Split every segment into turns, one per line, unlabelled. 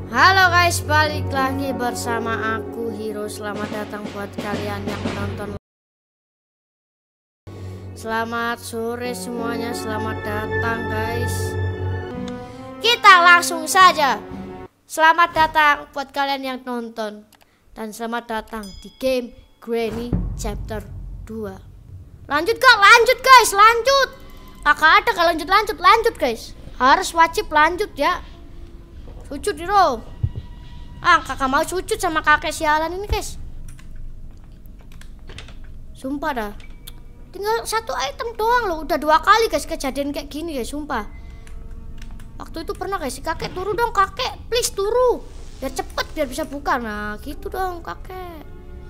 Halo guys, balik lagi bersama aku Hiro. Selamat datang buat kalian yang menonton. Selamat sore semuanya, selamat datang guys. Kita langsung saja. Selamat datang buat kalian yang nonton. Dan selamat datang di game Granny Chapter 2. Lanjut kak, lanjut guys, lanjut. Kakak ada kalau lanjut guys. Harus wajib lanjut ya. Sujud Hiro. Kakak mau sujud sama kakek sialan ini guys. Sumpah dah. Tinggal satu item doang loh. Udah 2 kali guys kejadian kayak gini guys, sumpah. Waktu itu pernah guys, si kakek turu dong kakek, please turu. Biar cepet, biar bisa buka. Nah gitu dong kakek.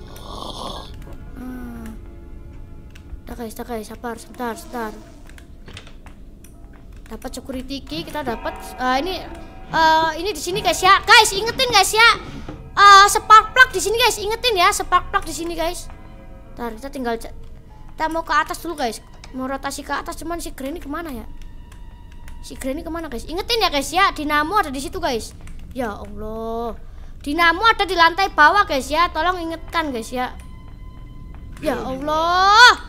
Udah guys, sabar, sebentar. Dapat security key, kita dapat ini di sini guys ya. Guys, ingetin guys ya. Spark plug di sini guys, ingetin ya, spark plug di sini guys. Ntar kita tinggal kita mau ke atas dulu guys. Mau rotasi ke atas, cuman si Granny kemana ya? Si Granny kemana guys? Ingetin ya guys ya, dinamo ada di situ guys. Ya Allah, dinamo ada di lantai bawah guys ya. Tolong ingetkan guys ya. Ya Allah,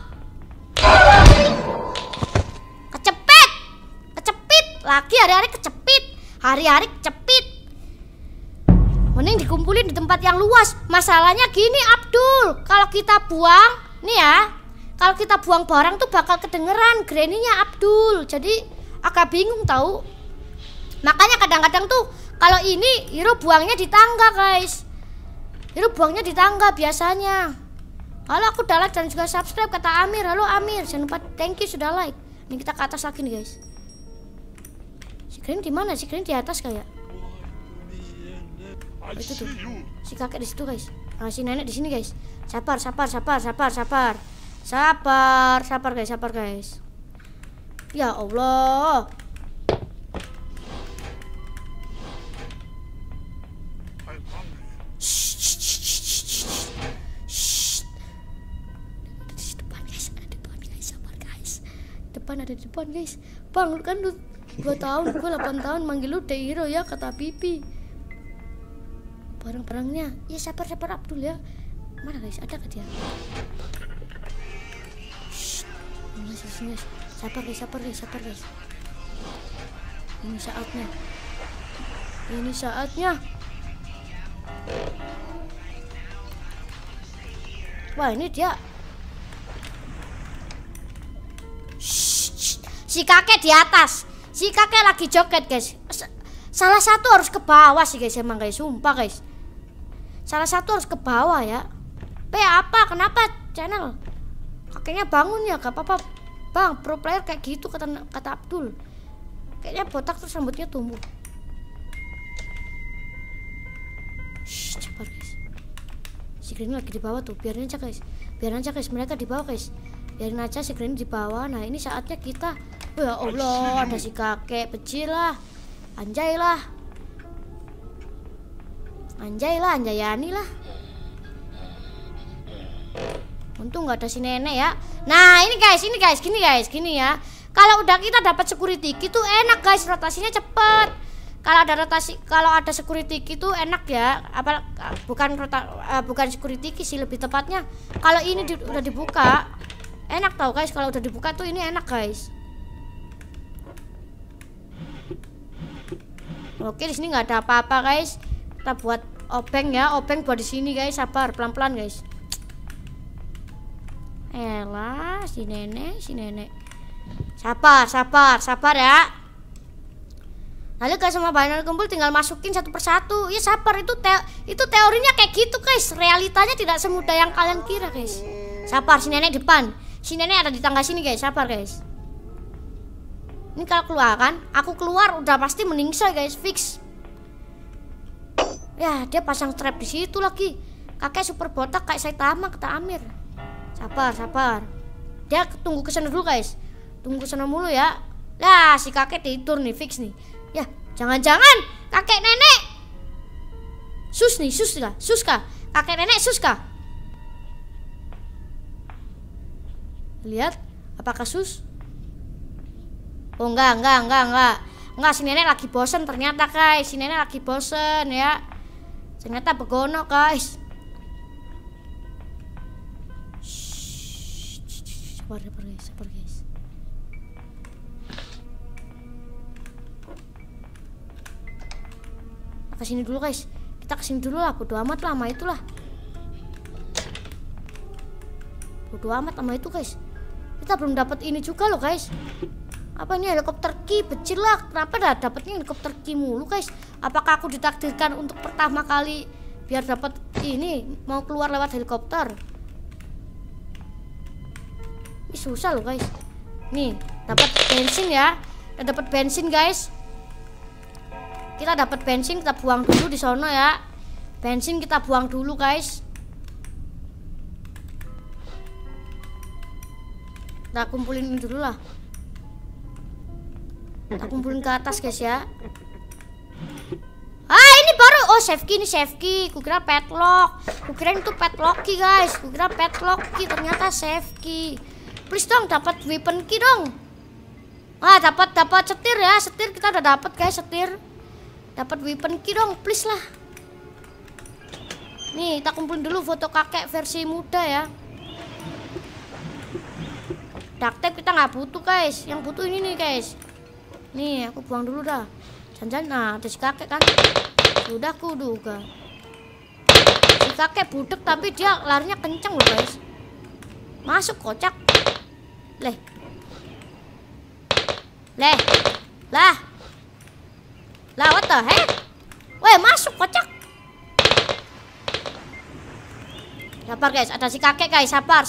kecepit lagi, hari-hari kecepit. Mending dikumpulin di tempat yang luas. Masalahnya gini Abdul, kalau kita buang nih ya, kalau kita buang barang tuh bakal kedengeran Granny-nya Abdul. Jadi agak bingung tahu. Makanya kadang-kadang tuh kalau ini Hiro buangnya di tangga guys. Hiro buangnya di tangga biasanya. Halo, aku udah like dan juga subscribe kata Amir. Halo Amir, jangan lupa thank you sudah like. Ini kita ke atas lagi nih guys. Si Granny di mana? Si Granny di atas kayak. Oh, itu tuh. Si kakek di situ guys. Si nenek di sini guys. Sabar guys. Ya Allah. Ada di depan guys. Bang, lu kan 2 tahun, gue 8 tahun manggil lu Hiro ya, kata Pipi. Barang-barangnya. Ya sabar Abdul ya. Mana guys? Ada gak dia? Sini. Sabar guys. Ini saatnya. Wah, ini dia. Si kakek di atas. Si kakek lagi joget guys. Salah satu harus ke bawah sih guys, emang guys, sumpah guys. Salah satu harus ke bawah ya. Apa? Kenapa channel? Kakeknya bangun ya, gak apa-apa. Bang, pro player kayak gitu kata Abdul. Kayaknya botak terus rambutnya tumbuh. Sabar guys. Si Granny lagi di bawah tuh, biarin aja guys, mereka di bawah guys. Biarin aja si Granny di bawah. Nah ini saatnya kita. Ya Allah, ada si kakek kecil lah. Anjayani lah. Untung nggak ada si nenek ya. Nah ini guys, gini ya. Kalau udah kita dapat security key itu enak guys, rotasinya cepet. Kalau ada security key itu enak ya. Bukan security key sih, lebih tepatnya. Kalau ini udah dibuka, enak tau guys. Kalau udah dibuka tuh ini enak guys. Oke, di sini nggak ada apa-apa guys. Kita buat obeng ya, obeng buat di sini guys. Sabar, pelan-pelan guys. Elah, si nenek. Sabar ya. Lalu guys, semua barang kumpul tinggal masukin satu persatu. Ya sabar, itu teorinya kayak gitu guys. Realitanya tidak semudah yang kalian kira guys. Sabar, si nenek depan. Si nenek ada di tangga sini guys. Sabar guys. Ini kalau keluar kan, aku keluar udah pasti meningsoy guys, fix. Ya, dia pasang trap di situ lagi. Kakek super botak kayak Saitama kata Amir. Sabar. Dia tunggu kesana dulu guys. Tunggu kesana mulu ya. Lah, si kakek tidur nih, fix nih. Ya, jangan-jangan kakek nenek sus kah? Kakek nenek sus kah? Lihat, apakah sus? Oh enggak. Enggak, si nenek lagi bosen ternyata guys. Si nenek lagi bosen ya. Ternyata begono guys. Sabar guys. Kesini dulu guys. Kita kesini dulu lah. Bodo amat lah sama itulah. Bodo amat sama itu guys. Kita belum dapat ini juga loh guys. Apa ini helikopter ki? Becil lah. Kenapa dah dapatnya helikopter ki mulu guys? Apakah aku ditakdirkan untuk pertama kali biar dapat ini mau keluar lewat helikopter? Ini susah loh guys. Nih dapat bensin ya. Kita dapat bensin guys. Kita dapat bensin, kita buang dulu di sono ya. Bensin kita buang dulu guys. Kita kumpulin ini dulu lah. Kita kumpulin ke atas guys ya. Ah ini baru, oh save key, ini save key. Kukira padlock. Kukira itu padlock key guys. Kukira padlock key, ternyata save key. Please dong dapat weapon key dong. Ah dapat setir ya, setir kita udah dapat guys, setir. Dapat weapon key dong, please lah. Nih, kita kumpulin dulu foto kakek versi muda ya. Duct tape kita nggak butuh guys, yang butuh ini nih guys. Nih, aku buang dulu dah. Jangan, nah ada si kakek kan. Sudah aku duga. Si kakek budek tapi dia larinya kenceng loh guys. Masuk kocak. Lah. Lah what the heck? Weh masuk kocak. Sabar guys, ada si kakek guys, sabar.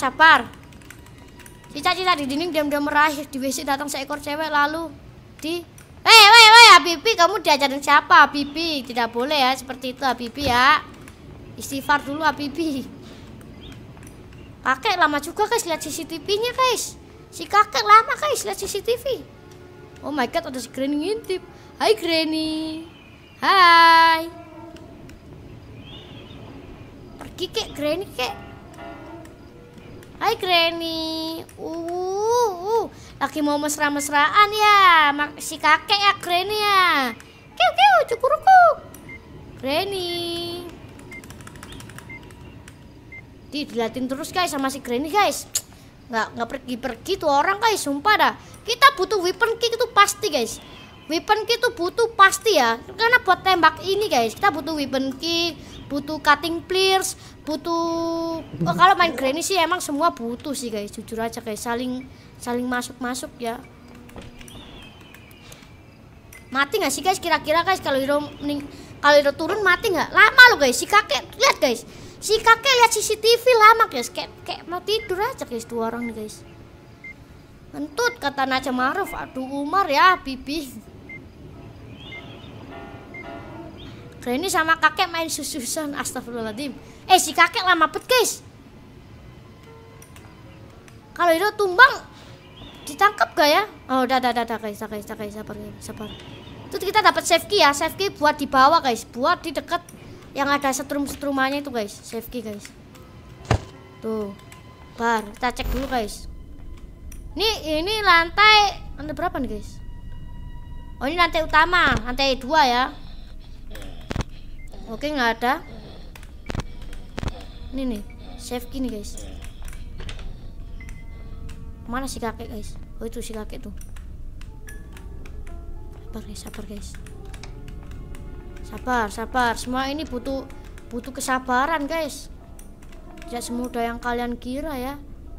Cica di dinding diam-diam meraih. Di WC datang seekor cewek lalu di Habibi, kamu diajarin siapa Habibi? Tidak boleh ya seperti itu Habibi ya. Istighfar dulu Habibi. Kakek lama juga guys lihat CCTV-nya guys. Si kakek lama guys lihat CCTV. Oh my god, ada si Granny ngintip. Hai Granny. Hai. Pergi kek Granny kek. Hai Granny. Lagi mau mesra-mesraan ya si kakek ya Granny ya. Kiu cukurukuk. Granny. Diliatin terus guys sama si Granny guys. Nggak pergi tuh orang guys, sumpah dah. Kita butuh weapon key itu pasti guys. Weapon key itu butuh pasti ya. Karena buat tembak ini guys, kita butuh weapon key, butuh cutting pliers, butuh kalau main Granny sih emang semua butuh sih guys, jujur aja guys, saling masuk ya. Mati nggak sih guys kira-kira guys kalau Hero turun mati nggak? Lama loh guys, si kakek lihat guys. Si kakek lihat CCTV lama guys, kayak mau tidur aja guys dua orang nih guys. Ngentut kata Naja Maruf. Aduh Umar ya Bibi. Granny sama kakek main sususan, astagfirullahaladzim. Si kakek lama bet guys. Kalau itu tumbang ditangkap gak ya? Oh udah guys, sabar. Itu kita dapat save key ya, save key buat di bawah guys, buat di dekat yang ada setrum-setrumannya itu guys, save key guys. Tuh, kita cek dulu guys. Ini lantai berapa nih guys? Oh ini lantai utama, lantai 2 ya. Oke nggak ada. Ini nih, save key nih guys. Mana si kakek guys? Oh itu si kakek tuh. Sabar guys. Sabar. Semua ini butuh kesabaran guys. Tidak semudah yang kalian kira ya.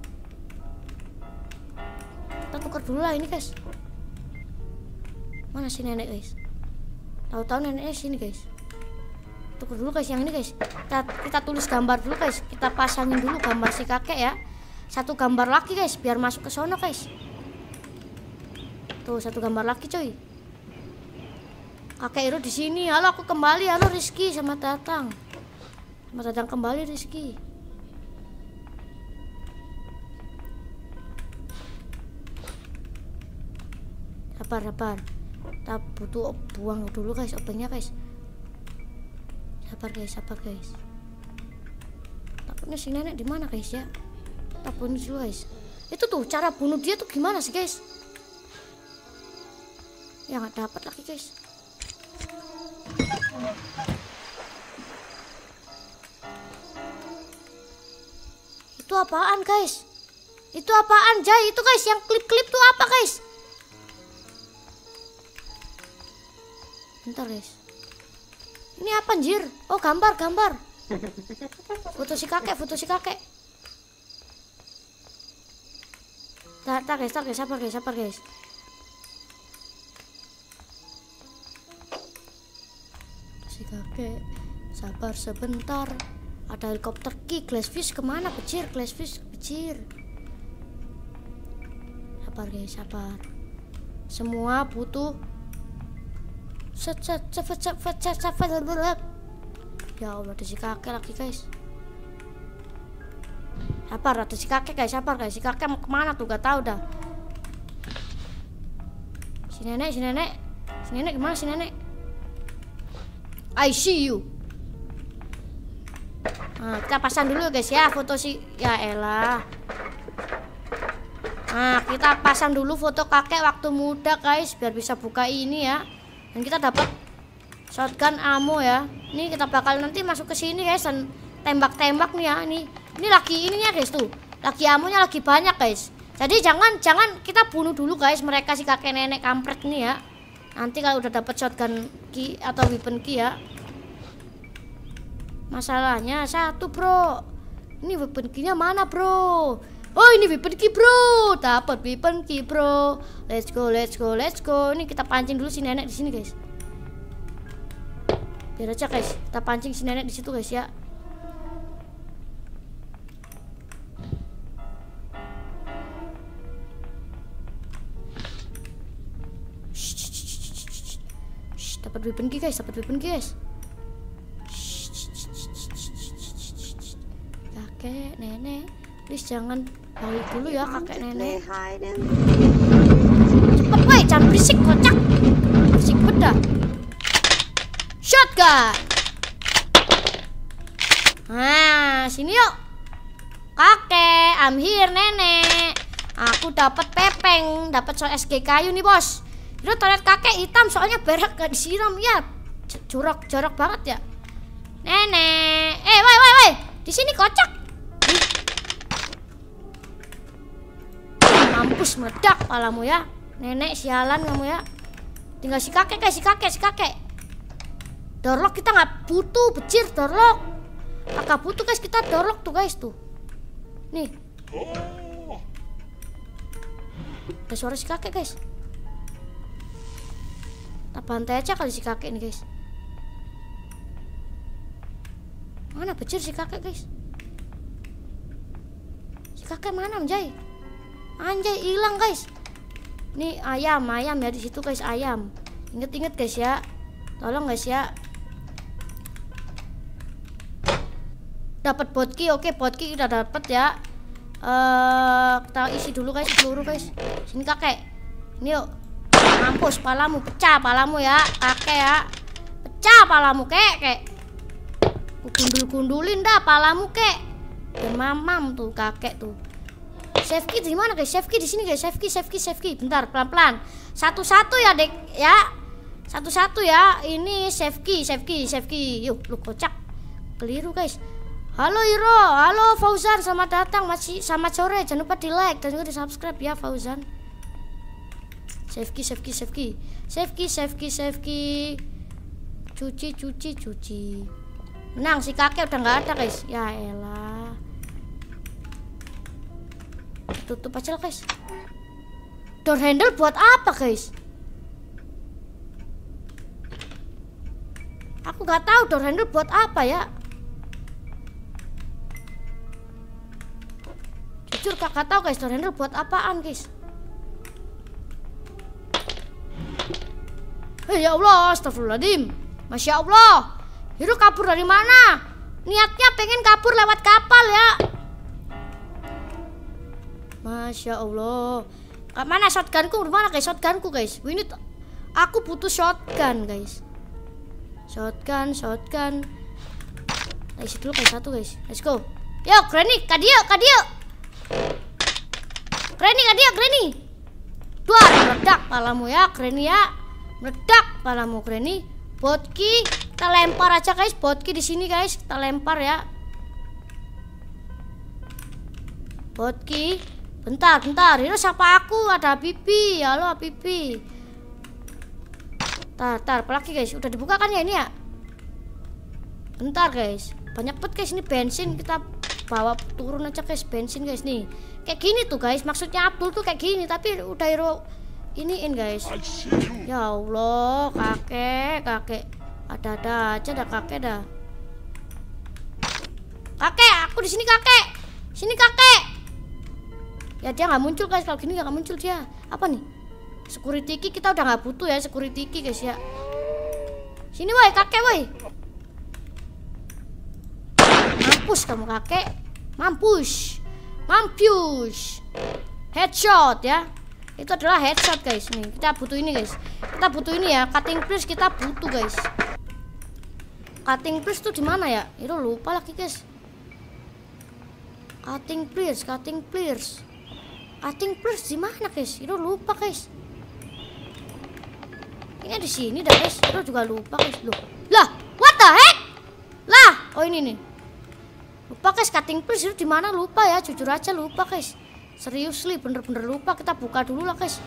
Kita tukar dulu lah ini guys. Mana si nenek guys? Tahu-tahu neneknya sini guys. Tukar dulu guys yang ini guys. Kita tulis gambar dulu guys. Kita pasangin dulu gambar si kakek ya. Satu gambar lagi guys biar masuk ke sono guys. Tuh satu gambar lagi coy. Kakek Hero di sini. Halo aku kembali. Halo Rizky sama Tatang. Kembali Rizky. Sabar. Kita butuh buang dulu guys obengnya guys. Sabar guys. Takutnya si nenek di mana guys ya? Kita bunuh dulu guys. Itu tuh cara bunuh dia tuh gimana sih guys? Ya nggak dapat lagi guys. Itu apaan guys? Itu apaan Jay? Itu guys yang klip-klip tuh apa guys? Bentar guys. Ini apa anjir? Oh gambar. Foto si kakek. Tar guys, sabar guys. Si kakek, sabar sebentar. Ada helikopter ki, Glassfish kemana pecir? Glassfish pecir. Sabar guys, sabar. Semua butuh ya Allah, ada si kakek lagi guys. Sabar, ada si kakek guys, sabar guys. Si kakek mau kemana tuh gak tahu dah. Si nenek gimana si nenek? I see you. Nah, kita pasang dulu guys ya foto si, ya elah. Nah, kita pasang dulu foto kakek waktu muda guys, biar bisa buka ini ya. Dan kita dapat shotgun ammo ya. Ini kita bakal nanti masuk ke sini guys dan tembak-tembak nih ya. Ini lagi ininya guys tuh. Lagi amonya lagi banyak guys. Jadi jangan kita bunuh dulu guys mereka si kakek nenek kampret nih ya. Nanti kalau udah dapat shotgun key atau weapon key ya. Masalahnya satu bro. Ini weapon key-nya mana bro? Oh ini weapon key bro. Dapat weapon key bro. Let's go. Ini kita pancing dulu si nenek di sini guys. Biar aja guys. Kita pancing si nenek di situ guys ya. Dapat weapon key guys. Kakek nenek, please jangan balik dulu ya kakek nenek. Cepet woi, jangan berisik kocak. Berisik beda. Shotgun. Nah, sini yuk. Kakek, I'm here nenek. Aku dapat pepeng, dapat SG kayu nih bos. Itu toilet kakek hitam soalnya berak gak disiram ya. Jorok banget ya. Nenek, woi, di sini kocak. Mampus meledak palamu ya. Nenek sialan kamu ya. Tinggal si kakek guys, si kakek. Dorlok kita nggak butuh becir dorlok. Kakak butuh guys, kita dorlok tuh guys tuh. Nih. Ada suara si kakek guys. Kita bantai aja kali si kakek nih guys. Mana becir si kakek guys? Si kakek mana anjay? Anjay hilang guys. Nih ayam ya di situ guys, ayam. Ingat guys ya. Tolong guys ya. Dapat botki, oke botki udah dapat ya. Kita isi dulu guys peluru guys. Sini kakek. Ini yuk. Mampus palamu, pecah palamu ya kakek ya. Pecah palamu kek. Gundul-gundulin dah palamu kek. Dan mamam tuh kakek tuh. Save key di mana guys? Save key di sini guys. Save key. Bentar, pelan-pelan. Satu-satu ya, Dek, ya. Satu-satu ya. Ini save key. Yuk, lu kocak. Keliru guys. Halo Iro, halo Fauzan, selamat datang. Masih selamat sore. Jangan lupa di-like dan juga di-subscribe ya Fauzan. Save key. Cuci. Menang si kakek udah nggak ada guys. Ya elah. Tutup aja lah guys. Door handle buat apa guys? Aku nggak tahu door handle buat apa ya. Jujur kakak tahu guys, door handle buat apaan guys. Ya Allah, astagfirullahaladzim. Masya Allah. Hiro kabur dari mana? Niatnya pengen kabur lewat kapal ya. Masya Allah. Mana shotgunku? Mana guys shotgunku guys? Ini aku butuh shotgun guys. Shotgun. Isi dulu guys satu guys. Let's go. Yo Granny, kadio. Granny. Dua meledak palamu ya Granny ya. Meledak palamu Granny. Botki kita lempar aja guys, Botki di sini guys, kita lempar ya. Botki, bentar. Hero siapa aku? Ada Pipi. Halo Pipi. Tar, apalagi guys? Udah dibuka kan ya ini ya? Bentar guys. Banyak banget guys ini bensin, kita bawa turun aja guys bensin guys nih. Kayak gini tuh guys, maksudnya Abdul tuh kayak gini, tapi udah hero iniin guys. Ya Allah, kakek. Ada aja dah kakek dah. Kakek, aku di sini kakek. Sini kakek. Ya dia nggak muncul guys, kalau gini nggak muncul dia. Apa nih? Security key kita udah nggak butuh ya, security key guys ya. Sini woi kakek woi. Mampus kamu kakek. Mampus. Headshot ya. Itu adalah headshot guys. Nih kita butuh ini guys. Kita butuh ini ya, cutting please kita butuh guys. Cutting please tuh di mana ya? Itu lupa lagi guys. Cutting please di mana guys? Itu lupa guys. Ini di sini dah guys. Itu juga lupa guys. Loh. Lah, what the heck? Lah, oh ini nih. Lupa guys, cutting please itu di mana? Lupa ya, jujur aja lupa guys. Seriously, bener-bener lupa. Kita buka dulu lah guys.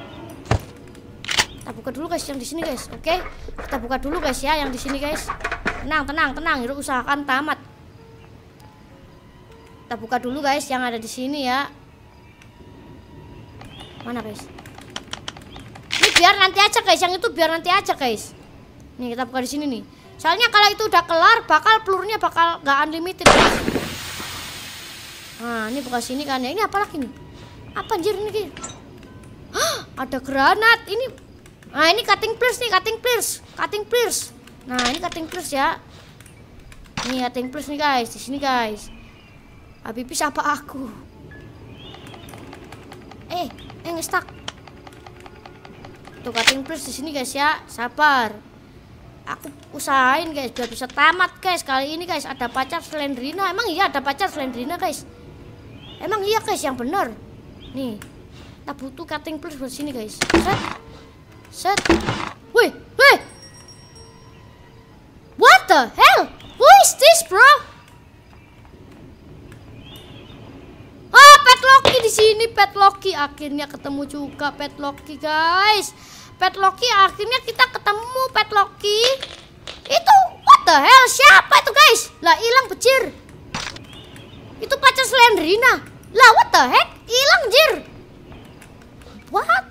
Kita buka dulu guys yang di sini guys. Oke, kita buka dulu guys ya yang di sini guys. Tenang. Hero usahakan tamat. Kita buka dulu guys yang ada di sini ya. Mana guys? Ini biar nanti aja guys, yang itu biar nanti aja guys. Nih kita buka di sini nih. Soalnya kalau itu udah kelar, pelurunya bakal nggak unlimited guys. Nah ini buka sini kan ya. Ini apa lagi nih? Apa anjir ini? Ada granat ini. Nah ini cutting please nih, cutting please. Nah ini cutting please ya. Nih cutting please nih guys, di sini guys. Habibie siapa aku? Ngestak. Tuh cutting please di sini guys ya. Sabar. Aku usahain guys biar bisa tamat guys. Kali ini guys ada pacar Slendrina. Emang iya ada pacar Slendrina guys? Emang iya guys yang bener. Nih. Kita butuh cutting please di sini guys. Set. Wih. What the hell? Who is this, bro? Pet Loki di sini, Pet Loki akhirnya ketemu juga Pet Loki guys. Pet Loki akhirnya kita ketemu Pet Loki. Itu what the hell? Siapa itu guys? Lah hilang becir. Itu pacar Slendrina. Lah what the heck? Hilang jir. What?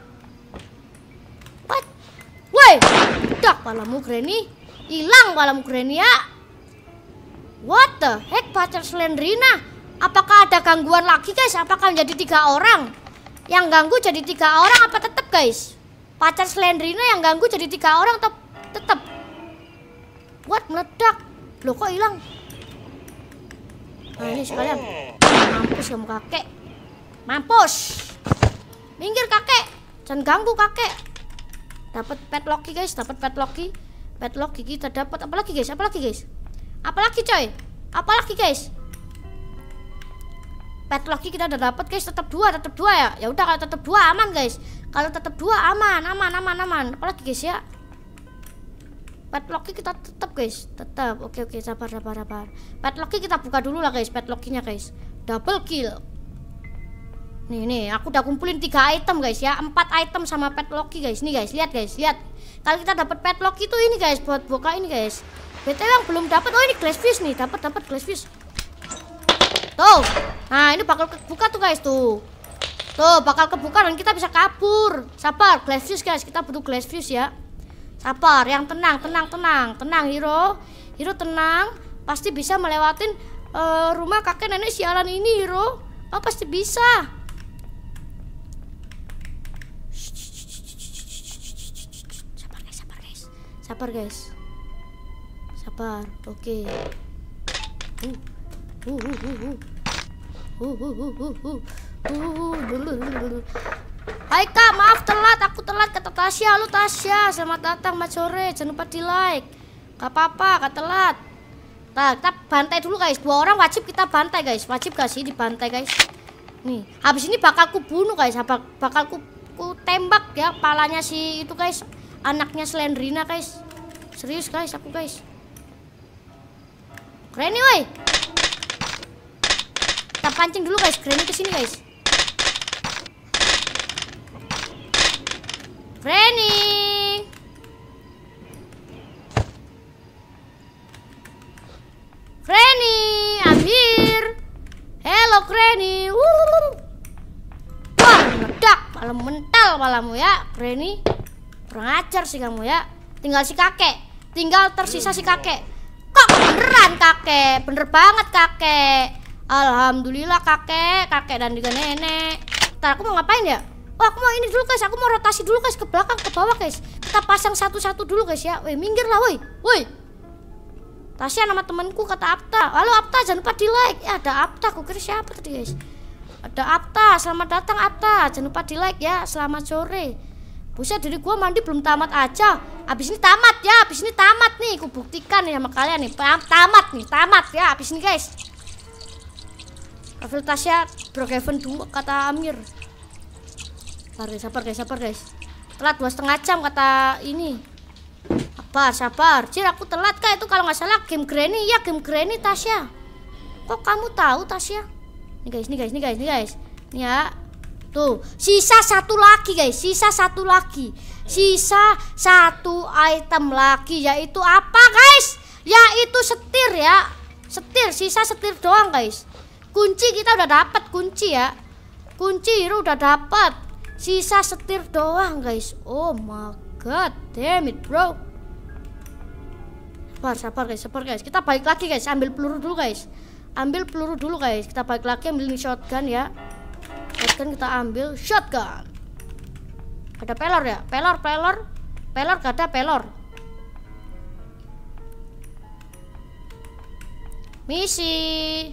Woi, dak palamu Granny. Hilang palamu Granny ya. What the heck pacar Slendrina? Apakah ada gangguan lagi guys? Apakah jadi 3 orang? Yang ganggu jadi 3 orang apa tetap guys? Pacar Slendrina yang ganggu jadi 3 orang atau tetap? What meledak? Loh kok hilang? Nah ini sekalian. Mampus kamu kakek. Mampus. Minggir kakek. Jangan ganggu kakek. Dapat Pet Loki guys, dapat Pet Loki. Pet Loki kita dapat apalagi guys? Apalagi coy? Apalagi guys? Pet Loki kita udah dapat guys, tetap 2 ya. Ya udah kalau tetap 2 aman guys. Kalau tetap 2 aman. Apalagi guys ya? Pet Loki kita tetap guys, tetap. Oke, sabar. Pet Loki kita buka dulu lah guys, Pet Lokinya guys. Double kill. Nih, aku udah kumpulin 3 item guys ya. 4 item sama Pet Loki guys. Nih guys, lihat. Kalau kita dapat Pet Loki tuh ini guys, buat buka ini guys. BTW yang belum dapat, oh ini glass fish nih, dapat glass fish. Tuh. Nah, ini bakal kebuka tuh guys tuh. Tuh, bakal kebuka dan kita bisa kabur. Sabar, glass fish guys, kita butuh glass fish ya. Sabar, yang tenang Hero. Hero tenang, pasti bisa melewatin rumah kakek nenek sialan ini Hero. Oh, pasti bisa. Sabar guys. Oke. Hai kak, maaf telat, aku telat kata Tasya. Halo Tasya, selamat datang, selamat sore. Jangan lupa di like. Gak apa-apa, kak telat. Nah, kita bantai dulu guys. 2 orang wajib kita bantai guys. Wajib gak sih dibantai guys? Nih, habis ini bakal ku bunuh guys. Bakal ku tembak ya palanya si itu guys. anaknya Slendrina guys. Serius guys, aku guys. Granny woi. Kita pancing dulu guys, Granny kesini guys. Granny. Granny, I'm here. Hello Granny. Wah, meledak, malah mental malamu ya, Granny. Kurang ajar sih kamu ya. Tinggal si kakek, tinggal tersisa si kakek. Kok beneran kakek? Bener banget kakek. Alhamdulillah kakek, kakek dan juga nenek. Ntar aku mau ngapain ya? Oh, aku mau ini dulu guys, aku mau rotasi dulu guys ke belakang, ke bawah guys. Kita pasang satu-satu dulu guys ya. Woi, minggir lah woi. Woi. Tasya nama temanku kata Apta. Halo Apta, jangan lupa di like. Ya ada Apta, aku kira siapa tadi guys. Ada Apta, selamat datang Apta. Jangan lupa di like ya, selamat sore. Buset, diri gua mandi belum tamat aja. Abis ini tamat ya, abis ini tamat nih. Aku buktikan nih sama kalian nih, tamat nih, tamat ya abis ini guys. Profil Tasya Brookhaven 2 kata Amir. Sabar guys. Telat 2,5 jam kata ini. Sabar. Cir, aku telat kah itu kalau nggak salah game Granny ya, game Granny Tasya. Kok kamu tahu Tasya? Nih guys. Nih ya. Tuh, sisa satu lagi guys, sisa satu item lagi, yaitu apa guys? Yaitu setir ya. Sisa setir doang guys. Kunci kita udah dapat kunci ya. Kunci hero udah dapat. Sisa setir doang guys. Oh my god, damn it bro. Sabar guys. Kita balik lagi guys, ambil peluru dulu guys. Kita balik lagi ambil shotgun ya. Shotgun kita ambil shotgun. Ada pelor ya? Pelor gak ada pelor. Misi.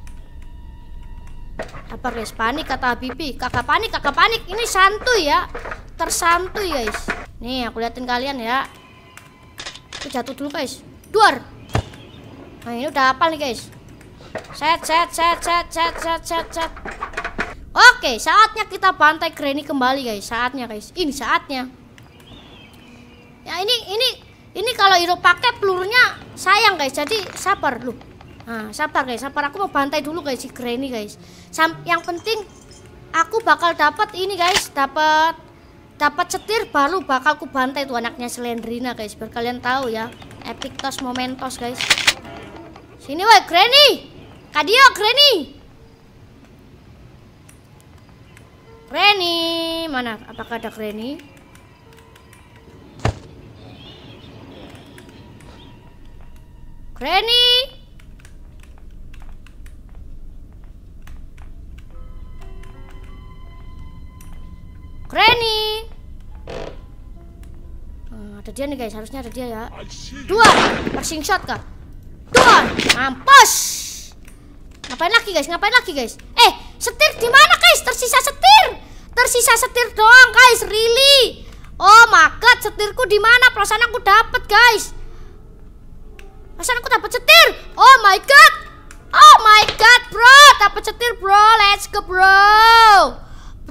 Sabar guys, panik kata Habibi. Kakak panik. Ini santuy ya. Tersantuy guys. Nih aku liatin kalian ya. Aku jatuh dulu guys. Duar. Nah ini udah hafal nih guys. Set. Oke, saatnya kita bantai Granny kembali guys. Saatnya guys. Ini saatnya. Ya ini kalau hero pakai pelurunya sayang guys. Jadi sabar lu. Nah, sabar guys. Aku mau bantai dulu guys si Granny guys. Yang penting aku bakal dapat ini guys. Dapat setir baru bakal ku bantai tuh anaknya Slendrina guys. Biar kalian tahu ya. Epic toss momentos guys. Sini woi Granny. Kadio Granny. Granny, mana? Apakah ada Granny? Granny. Ada dia nih guys, harusnya ada dia ya. Dua, passing shot kah? Dua, mampus. Ngapain lagi guys? Setir di mana guys? Tersisa setir doang guys, really? Oh my god, setirku di mana? Perasaan aku dapat guys. Setir. Oh my god, bro, dapat setir bro. Let's go bro.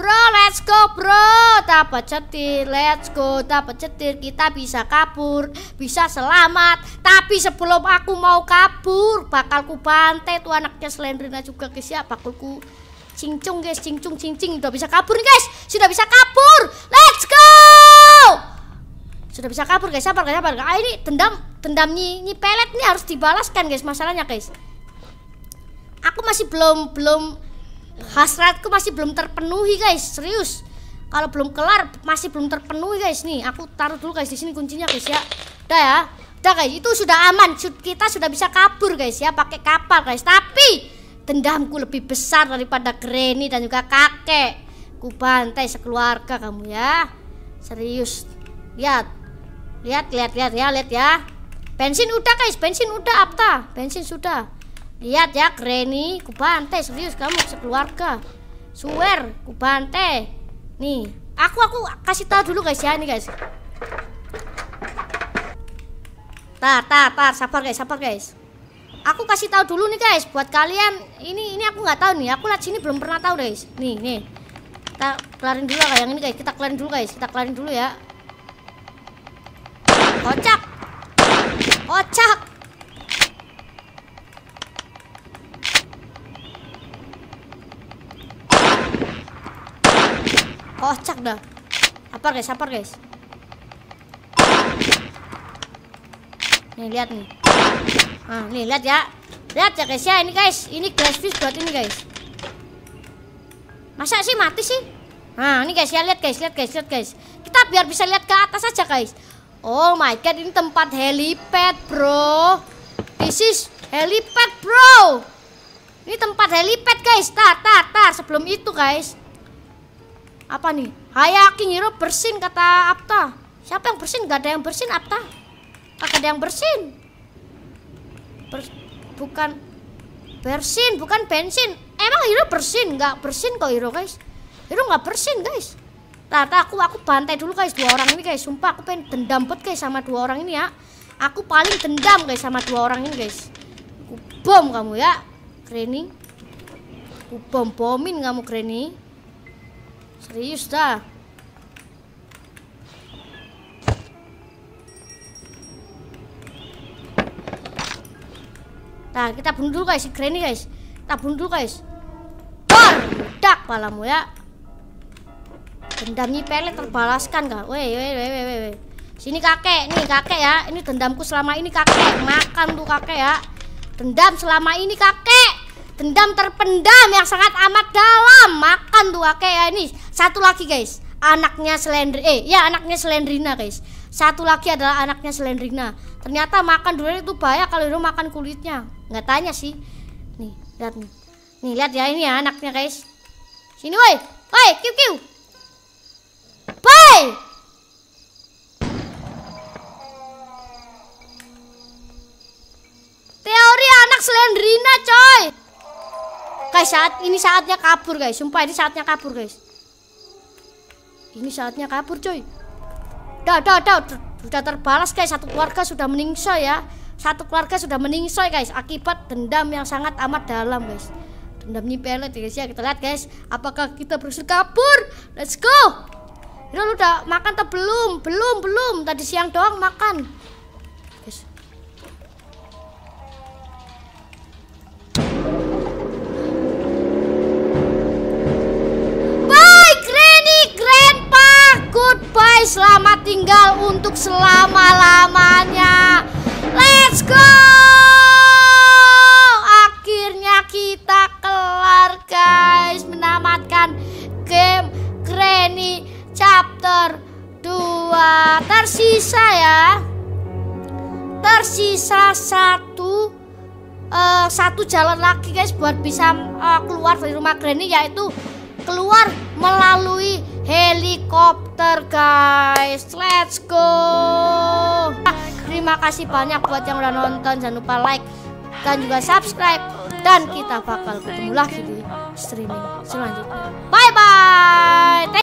Dapat setir, kita bisa kabur, bisa selamat. Tapi sebelum aku mau kabur, bakal ku bantai tuh anaknya Slendrina juga guys ya. Bakal ku cincung guys, cincung. Udah bisa kabur nih guys, sudah bisa kabur. Let's go. Sudah bisa kabur guys, sabar. Ini dendam nyi pelet nih harus dibalaskan guys. Masalahnya guys, aku masih belum hasratku masih belum terpenuhi guys, serius. Kalau belum kelar masih belum terpenuhi guys. Nih aku taruh dulu guys di sini kuncinya guys ya. Udah guys, itu sudah aman. Kita sudah bisa kabur guys ya, pakai kapal guys. Tapi dendamku lebih besar daripada Granny dan juga kakek. Ku bantai sekeluarga kamu ya. Serius. Lihat ya. Bensin udah guys, Apta. Bensin sudah. Lihat ya Granny, ku bantai serius kamu sekeluarga. Swear, ku bantai. Nih, aku kasih tahu dulu guys ya, nih guys. Sabar guys. Aku kasih tahu dulu nih guys buat kalian. Ini aku nggak tahu nih. Aku lihat sini belum pernah tahu guys. Nih. Kita kelarin dulu yang ini guys. Kita kelarin dulu ya. Kocak. Kocak. Kocak dah. Sabar guys, sabar guys. Nih lihat nih. Nah, nih lihat ya. Lihat ya guys ya, ini guys. Ini glass fish buat ini guys. Masa sih mati sih? Nah, ini guys ya, lihat guys, lihat guys, lihat guys. Kita biar bisa lihat ke atas aja guys. Oh my god, ini tempat helipad, bro. This is helipad, bro. Ini tempat helipad guys. Tar. Sebelum itu guys. Apa nih? Hayaki Hero bersin kata Apta. Siapa yang bersin? Gak ada yang bersin Apta. Gak ada yang bersin. Bukan bersin, bukan bensin. Emang Hero bersin? Gak bersin kok Hero guys. Hero gak bersin guys. Aku bantai dulu guys dua orang ini guys. Sumpah aku pengen dendam bet guys sama dua orang ini ya. Aku paling dendam guys sama dua orang ini guys. Aku bom kamu ya, Granny. Aku bomin kamu Granny. Serius dah. Nah, kita bunuh dulu guys si Granny guys. Kita bunuh dulu guys. Dak palamu ya. Dendam nyipele terbalaskan kah? Weh. Sini kakek, nih kakek ya. Ini dendamku selama ini kakek. Makan tuh kakek ya. Dendam selama ini kakek. Dendam terpendam yang sangat amat dalam. Makan tuh kakek ya. Ini satu lagi guys. Anaknya anaknya Slendrina guys. Satu lagi adalah anaknya Slendrina. Ternyata makan durian itu bahaya kalau lu makan kulitnya. Nggak tanya sih. Nih, lihat nih. Nih, lihat ya ini ya anaknya guys. Sini woi. Woi, kiu. Bye. Teori anak Slendrina coy. Guys, ini saatnya kabur guys. Sumpah ini saatnya kabur guys. Ini saatnya kabur coy. Sudah terbalas guys. Satu keluarga sudah meningsoy ya. Satu keluarga sudah meningsoy guys. Akibat dendam yang sangat amat dalam guys. Dendam nyipelet guys ya. Kita lihat guys. Apakah kita berhasil kabur? Let's go. Lu udah makan atau belum? Belum. Tadi siang doang makan. Guys. Bye Granny, Grandpa. Goodbye. Selamat tinggal untuk selama-lamanya. Let's go. Akhirnya kita kelar guys. Menamatkan game Granny chapter 2. Tersisa ya. Tersisa satu jalan lagi guys buat bisa keluar dari rumah Granny, yaitu keluar melalui helikopter guys. Let's go. Terima kasih banyak buat yang udah nonton. Jangan lupa like dan juga subscribe. Dan kita bakal ketemu lagi di streaming selanjutnya. Bye bye.